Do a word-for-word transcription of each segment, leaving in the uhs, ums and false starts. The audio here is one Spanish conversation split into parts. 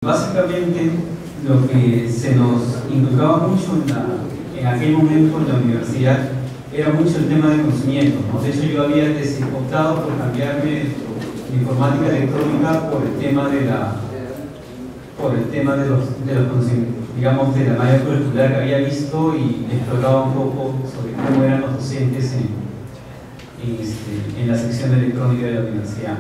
Básicamente, lo que se nos inculcaba mucho en, la, en aquel momento en la universidad era mucho el tema de conocimiento, ¿no? De hecho, yo había optado por cambiarme de informática electrónica por el tema de la por el tema de los, de los conocimientos, digamos, de la malla curricular que había visto, y exploraba un poco sobre cómo eran los docentes en, en, este, en la sección de electrónica de la universidad.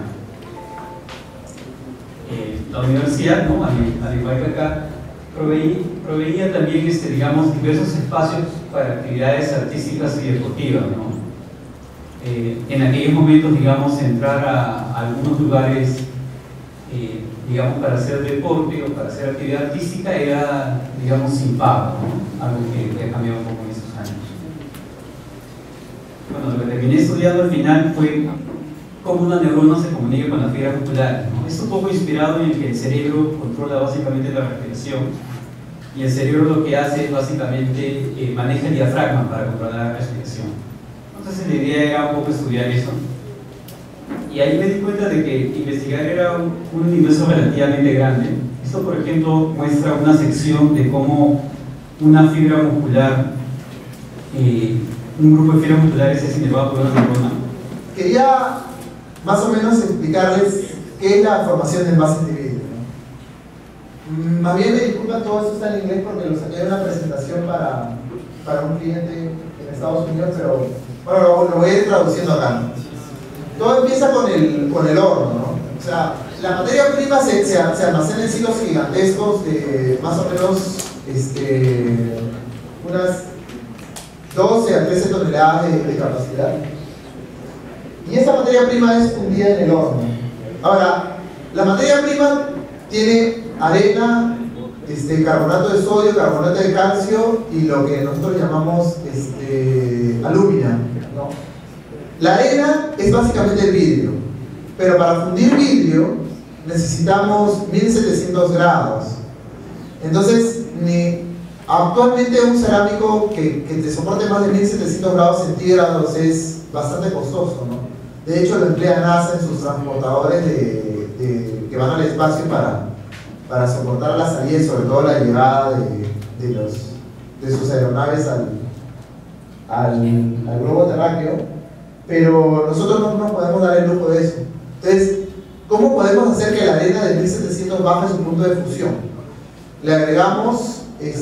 Eh, la universidad, ¿no? al, al igual que acá, proveía, proveía también, este, digamos, diversos espacios para actividades artísticas y deportivas, ¿no? Eh, en aquellos momentos, digamos, entrar a, a algunos lugares, eh, digamos, para hacer deporte o para hacer actividad artística era, digamos, sin pago, ¿no? Algo que, que ha cambiado un poco en esos años. Bueno, lo que terminé estudiando al final fue cómo una neurona se comunica con la fibra muscular, ¿no? Es un poco inspirado en el que el cerebro controla básicamente la respiración, y el cerebro lo que hace es básicamente eh, maneja el diafragma para controlar la respiración. Entonces la idea era un poco estudiar eso, y ahí me di cuenta de que investigar era un, un universo relativamente grande. Esto, por ejemplo, muestra una sección de cómo una fibra muscular, eh, un grupo de fibras musculares es inervado por una neurona. Quería más o menos explicarles qué es la formación del base individuo, ¿no? Más bien me disculpan, todo esto está en inglés porque lo saqué de una presentación para, para un cliente en Estados Unidos, pero bueno, lo, lo voy a ir traduciendo acá, ¿no? Todo empieza con el, con el horno, ¿no? O sea, la materia prima se, se, se almacena en silos gigantescos de más o menos este, unas doce a trece toneladas de, de capacidad. Y esta materia prima es fundida en el horno. Ahora, la materia prima tiene arena, este, carbonato de sodio, carbonato de calcio y lo que nosotros llamamos este, alúmina, ¿no? La arena es básicamente el vidrio, pero para fundir vidrio necesitamos mil setecientos grados. Entonces, ni, actualmente un cerámico que, que te soporte más de mil setecientos grados centígrados es bastante costoso, ¿no? De hecho, lo emplea NASA en sus transportadores de, de, que van al espacio para, para soportar la salida y sobre todo la llegada de, de, los, de sus aeronaves al, al, al globo terráqueo, pero nosotros no nos podemos dar el lujo de eso. Entonces, ¿cómo podemos hacer que la arena de mil setecientos baje su punto de fusión? Le agregamos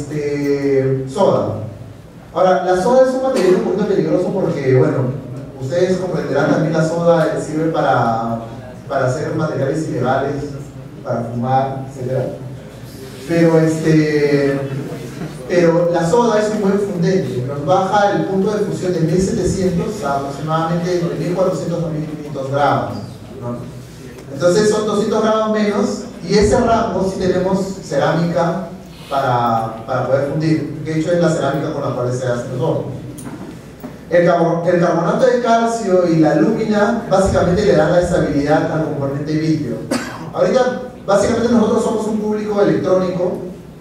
este, soda. Ahora, la soda es un material un poquito peligroso porque, bueno, ustedes comprenderán, también la soda sirve para, para hacer materiales ilegales, para fumar, etcétera. Pero, este, pero la soda es un buen fundente, nos baja el punto de fusión de mil setecientos a aproximadamente entre mil cuatrocientos a mil quinientos grados, ¿no? Entonces son doscientos grados menos, y ese rango sí tenemos cerámica para, para poder fundir, que de hecho es la cerámica con la cual se hacen los hornos. El, el carbonato de calcio y la alúmina básicamente le dan la estabilidad al componente vitrio. Ahorita básicamente nosotros somos un público electrónico,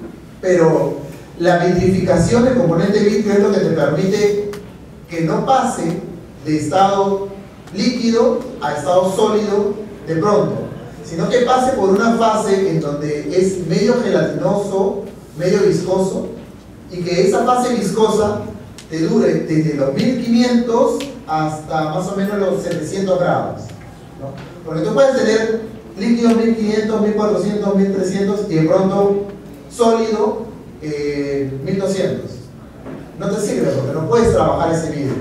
pero la vitrificación del componente vitrio es lo que te permite que no pase de estado líquido a estado sólido de pronto, sino que pase por una fase en donde es medio gelatinoso, medio viscoso, y que esa fase viscosa te dure desde los mil quinientos hasta más o menos los setecientos grados, ¿no? Porque tú puedes tener líquido mil quinientos, mil cuatrocientos, mil trescientos y de pronto sólido eh, mil doscientos. No te sirve porque no puedes trabajar ese vidrio,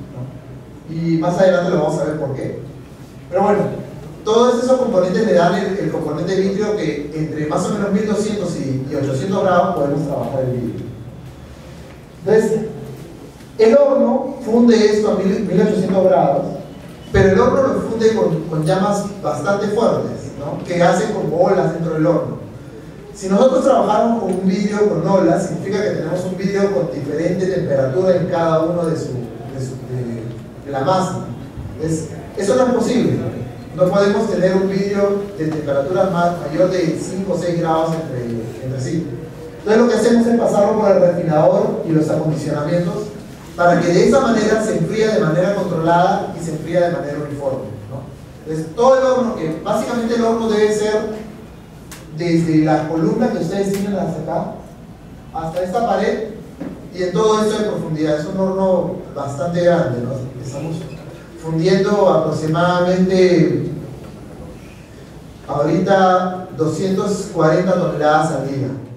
¿no? Y más adelante lo vamos a ver por qué. Pero bueno, todos esos componentes le dan el, el componente vitrio que entre más o menos mil doscientos y, y ochocientos grados podemos trabajar el vidrio. Entonces, el horno funde esto a mil ochocientos grados, pero el horno lo funde con, con llamas bastante fuertes, ¿no? Que hacen como olas dentro del horno. Si nosotros trabajamos con un vidrio con olas, significa que tenemos un vidrio con diferente temperatura en cada uno de, su, de, su, de, de la masa. Es, eso no es posible. No podemos tener un vidrio de temperatura más, mayor de cinco o seis grados entre, entre sí. Entonces lo que hacemos es pasarlo por el refinador y los acondicionamientos para que de esa manera se enfríe de manera controlada y se enfríe de manera uniforme, ¿no? Entonces todo el horno, que básicamente el horno debe ser desde la columna que ustedes tienen hasta acá, hasta esta pared, y en todo esto de profundidad. Es un horno bastante grande, ¿no? Estamos fundiendo aproximadamente ahorita doscientas cuarenta toneladas al día.